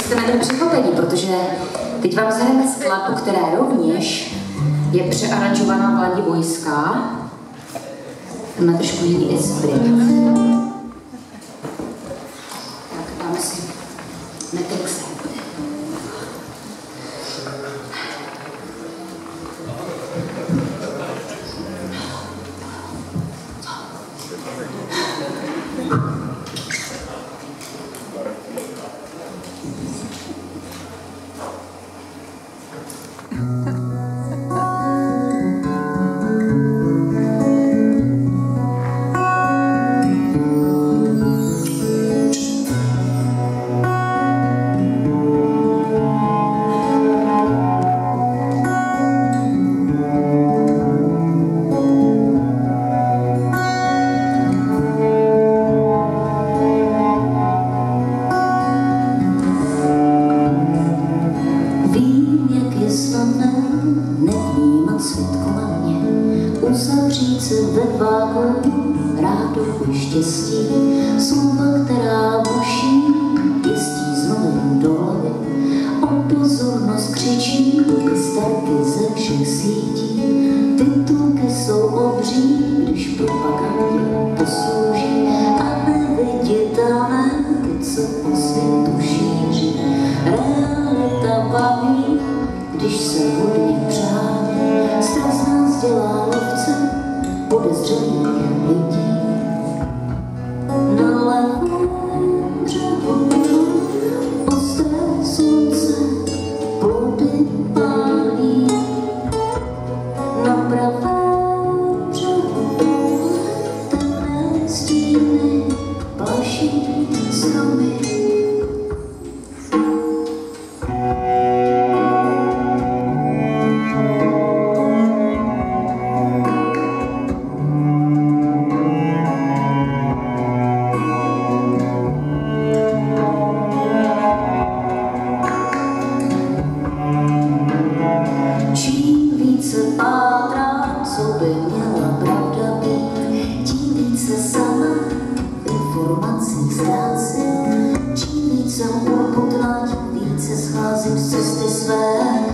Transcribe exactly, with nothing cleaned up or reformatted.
jste na tom přichopení, protože teď vám zahrajeme skladbu, která rovněž je přearanžovaná vladivojská. Má trošku jiný esprit. Tak dáme si Matrixe. Uzavřít se ve váku rádu štěstí, slova, která buší, pěstí znovu do hlavy. O pozornost křičí starky ze všech sítí. Titulky jsou obří, když propagandě poslouží a neviditelné ty, co po světu šíří. Realita baví, když se hodně přání, strach nás dělá lovce podezřelých lidí. Na levém břehu ostré slunce plody pálí, na pravém břehu temné stíny plaší stromy. Co by měla pravda být, tím více sama informací ztrácím. Čím více urputná, tím více scházím z cesty své.